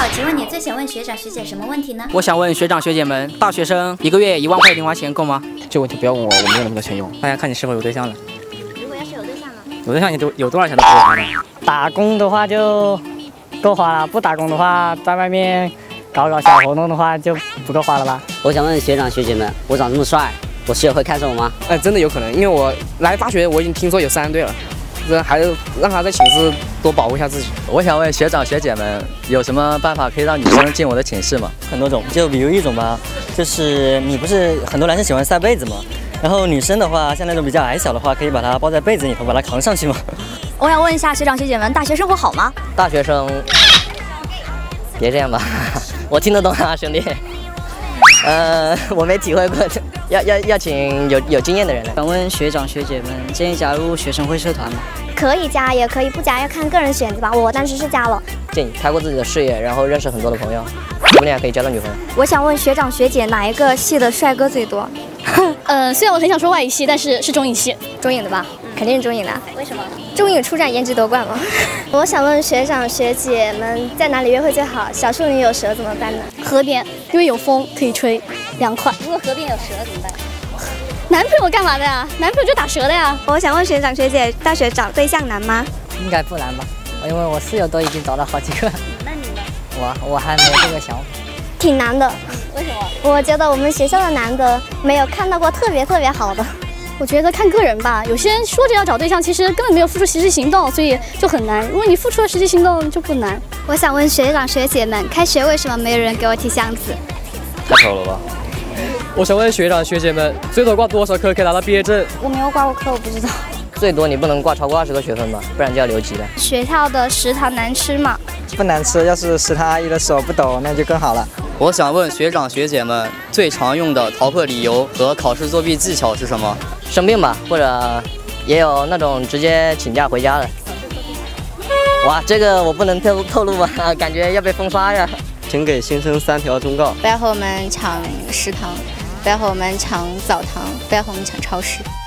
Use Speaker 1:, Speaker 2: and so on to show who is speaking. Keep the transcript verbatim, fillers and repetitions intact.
Speaker 1: 好，请问你最想问学长学姐什么问题呢？
Speaker 2: 我想问学长学姐们，大学生一个月一万块零花钱够吗？
Speaker 3: 这个问题不要问我，我没有那么多钱用。大家看你是否有对象了。
Speaker 1: 如果要是有对象呢？
Speaker 3: 有对象你都有多少钱都不够花的。
Speaker 4: 打工的话就够花了，不打工的话，在外面搞搞小活动的话就不够花了吧？
Speaker 5: 我想问学长学姐们，我长这么帅，我室友会看上我吗？
Speaker 2: 哎、呃，真的有可能，因为我来大学我已经听说有三对了，这还是让他在寝室多保护一下自己。
Speaker 6: 我想问学长学姐们，有什么办法可以让女生进我的寝室吗？
Speaker 7: 很多种，就比如一种吧，就是你不是很多男生喜欢晒被子吗？然后女生的话，像那种比较矮小的话，可以把它包在被子里头，把它扛上去嘛。
Speaker 8: 我想问一下学长学姐们，大学生活好吗？
Speaker 5: 大学生，别这样吧，我听得懂啊，兄弟。呃，我没体会过，要要要请有有经验的人来。
Speaker 9: 想问学长学姐们，建议加入学生会社团吗？
Speaker 10: 可以加，也可以不加，要看个人选择吧。我当时是加了。
Speaker 5: 建议开阔自己的视野，然后认识很多的朋友，说不定还可以交到女朋友。
Speaker 10: 我想问学长学姐，哪一个系的帅哥最多？
Speaker 8: 呃，虽然我很想说外语系，但是是中影系。
Speaker 10: 中影的吧？嗯、肯定是中影的。
Speaker 8: 为什么？
Speaker 10: 中影出战颜值夺冠嘛。我想问学长学姐们，在哪里约会最好？小处女有蛇怎么办呢？
Speaker 8: 河边，因为有风可以吹，凉快。如果河边有蛇怎么办？男朋友干嘛的呀？男朋友就打蛇的呀。
Speaker 10: 我想问学长学姐，大学找对象难吗？
Speaker 4: 应该不难吧，因为我室友都已经找了好几个。
Speaker 8: 那你呢？
Speaker 4: 我我还没这个想法。
Speaker 10: 挺难的。
Speaker 8: 为什么？
Speaker 10: 我觉得我们学校的男的没有看到过特别特别好的。
Speaker 8: 我觉得看个人吧，有些人说着要找对象，其实根本没有付出实际行动，所以就很难。如果你付出了实际行动，就不难。
Speaker 10: 我想问学长学姐们，开学为什么没有人给我提箱子？
Speaker 6: 太丑了吧！
Speaker 11: 我想问学长学姐们，最多挂多少科可以拿到毕业证？
Speaker 10: 我没有挂过科，我不知道。
Speaker 5: 最多你不能挂超过二十个学分吧，不然就要留级了。
Speaker 10: 学校的食堂难吃吗？
Speaker 4: 不难吃，要是食堂阿姨的手不抖，那就更好了。
Speaker 6: 我想问学长学姐们，最常用的逃课理由和考试作弊技巧是什么？
Speaker 5: 生病吧，或者也有那种直接请假回家的。哇，这个我不能透透露吧，感觉要被封杀呀。
Speaker 6: 请给新生三条忠告：
Speaker 12: 不要和我们抢食堂，不要和我们抢澡堂，不要和我们抢超市。